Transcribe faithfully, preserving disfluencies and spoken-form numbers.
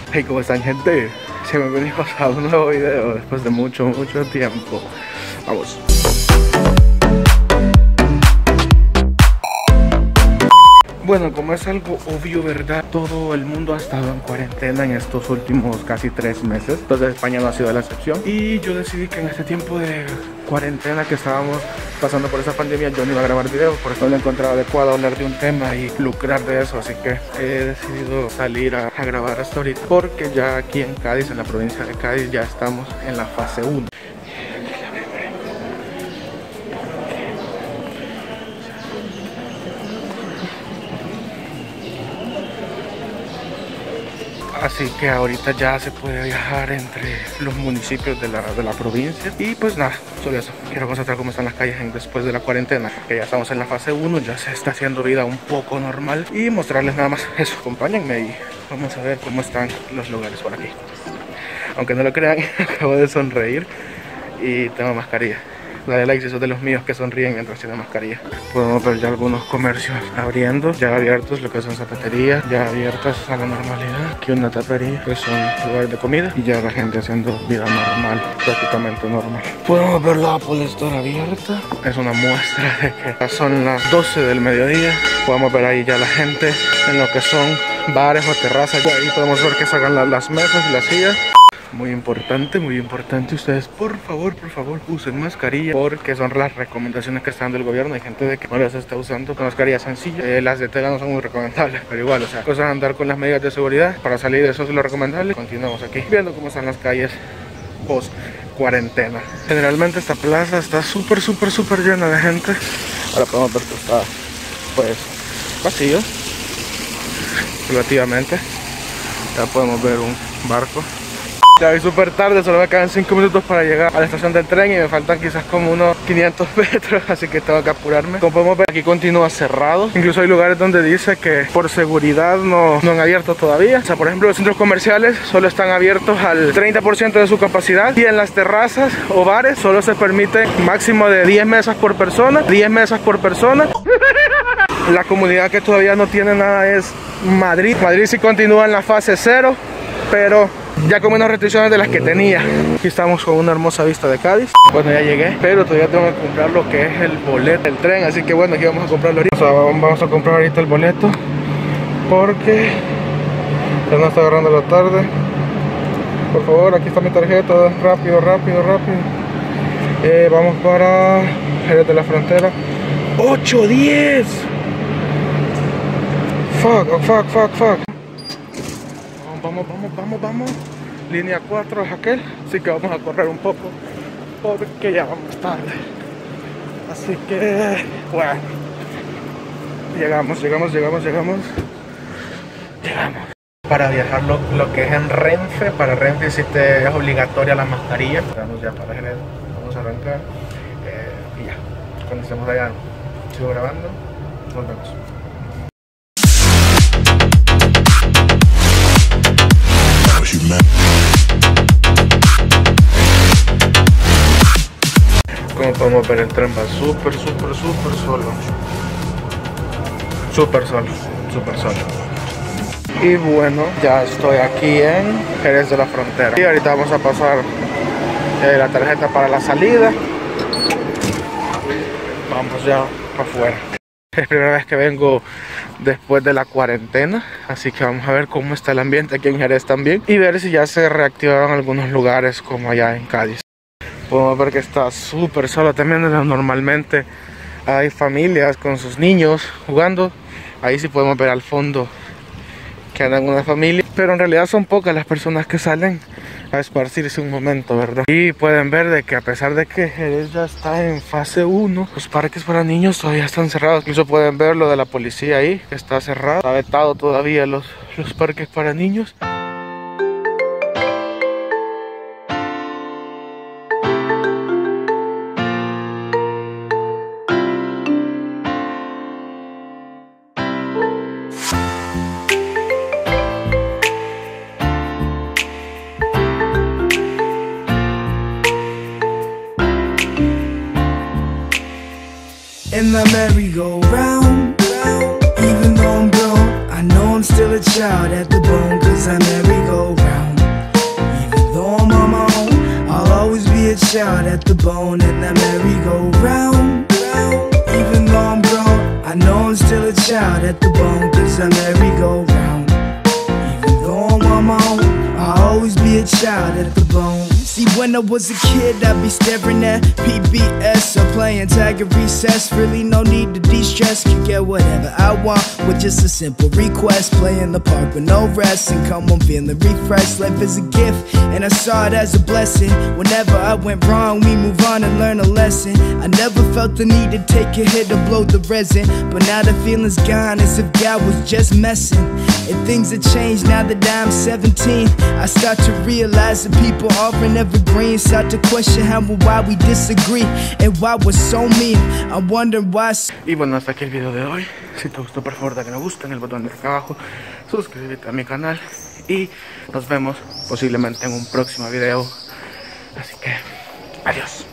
Hey, ¿cómo están, gente? Se me venía a pasar un nuevo video después de mucho, mucho tiempo. Vamos. Bueno, como es algo obvio, ¿verdad? Todo el mundo ha estado en cuarentena en estos últimos casi tres meses. Entonces España no ha sido la excepción. Y yo decidí que en este tiempo de cuarentena que estábamos pasando por esa pandemia, yo no iba a grabar videos porque no lo encontraba adecuado hablar de un tema y lucrar de eso. Así que he decidido salir a, a grabar hasta ahorita, porque ya aquí en Cádiz, en la provincia de Cádiz, ya estamos en la fase uno. Así que ahorita ya se puede viajar entre los municipios de la, de la provincia. Y pues nada, solo eso. Quiero constatar cómo están las calles en, después de la cuarentena, que ya estamos en la fase uno, ya se está haciendo vida un poco normal. Y mostrarles nada más eso. Acompáñenme y vamos a ver cómo están los lugares por aquí. Aunque no lo crean, acabo de sonreír y tengo mascarilla. Dale like si sos de los míos que sonríen mientras tienen mascarilla. Podemos ver ya algunos comercios abriendo, ya abiertos, lo que son zapaterías, ya abiertas a la normalidad. Aquí una tapería, que son lugares de comida, y ya la gente haciendo vida normal, prácticamente normal. Podemos ver la Apple Store abierta. Es una muestra de que son las doce del mediodía. Podemos ver ahí ya la gente en lo que son bares o terrazas. Y ahí podemos ver que sacan la, las mesas y las sillas. Muy importante, muy importante, ustedes por favor, por favor usen mascarilla, porque son las recomendaciones que está dando el gobierno. Hay gente de que no las está usando con mascarillas sencillas, eh, las de tela no son muy recomendables, pero igual, o sea, cosas de andar con las medidas de seguridad para salir, eso es lo recomendable. Continuamos aquí viendo cómo están las calles post cuarentena. Generalmente esta plaza está súper, súper, súper llena de gente. Ahora podemos ver que está pues vacío relativamente. Ya podemos ver un barco. Ya voy súper tarde, solo me quedan cinco minutos para llegar a la estación del tren y me faltan quizás como unos quinientos metros, así que tengo que apurarme. Como podemos ver, aquí continúa cerrado. Incluso hay lugares donde dice que por seguridad no, no han abierto todavía. O sea, por ejemplo, los centros comerciales solo están abiertos al treinta por ciento de su capacidad, y en las terrazas o bares solo se permite máximo de diez mesas por persona. diez mesas por persona. La comunidad que todavía no tiene nada es Madrid. Madrid sí continúa en la fase cero, pero ya con menos restricciones de las que tenía. Aquí estamos con una hermosa vista de Cádiz. Bueno, ya llegué, pero todavía tengo que comprar lo que es el boleto del tren. Así que bueno, aquí vamos a comprarlo ahorita. O sea, vamos a comprar ahorita el boleto, porque ya no está agarrando la tarde. Por favor, aquí está mi tarjeta. Rápido, rápido, rápido. eh, Vamos para Jerez de la Frontera. Ocho diez. Fuck, oh, fuck, fuck, fuck. Vamos, vamos, vamos, vamos. Línea cuatro es aquel. Así que vamos a correr un poco, porque ya vamos tarde. Así que, bueno, Llegamos, llegamos, llegamos, llegamos Llegamos. Para viajar lo, lo que es en Renfe, para Renfe sí te es obligatoria la mascarilla. Estamos ya para Jerez, vamos a arrancar. eh, Y ya, cuando estemos allá sigo grabando. Nos vemos. Como podemos ver, el tren va súper, súper, súper solo. Súper solo, súper solo. Y bueno, ya estoy aquí en Jerez de la Frontera. Y ahorita vamos a pasar eh, la tarjeta para la salida. Vamos ya afuera. Es primera vez que vengo después de la cuarentena, así que vamos a ver cómo está el ambiente aquí en Jerez también, y ver si ya se reactivaron algunos lugares como allá en Cádiz. Podemos ver que está súper solo también. Normalmente hay familias con sus niños jugando. Ahí sí podemos ver al fondo que andan una familia, pero en realidad son pocas las personas que salen a esparcirse un momento, ¿verdad? Y pueden ver de que a pesar de que Jerez ya está en fase uno, los parques para niños todavía están cerrados. Incluso pueden ver lo de la policía ahí, que está cerrado. Está vetado todavía los, los parques para niños. In the merry-go-round, even though I'm grown, I know I'm still a child at the bone, cause I merry-go-round. child at the bone in the merry-go-round. Even though I'm grown, I know I'm still a child at the bone, cause I'm merry-go-round. Even though I'm on my own, I'll always be a child at the bone. See, when I was a kid, I'd be staring at P B S or playing tag at recess. Really no need to de-stress, can get whatever I want with just a simple request. Play in the park with no rest and come home feeling refreshed. Life is a gift and I saw it as a blessing. Whenever I went wrong, we move on and learn a lesson. I never felt the need to take a hit to blow the resin, but now the feeling's gone as if God was just messing. And things have changed now that I'm seventeen. I start to realize that people aren't evergreen. Start to question how and why we disagree and why we're so mean. I wonder why. Y bueno, hasta aquí el video de hoy. Si te gustó, por favor dale me gusta en el botón de acá abajo, suscríbete a mi canal y nos vemos posiblemente en un próximo video. Así que adiós.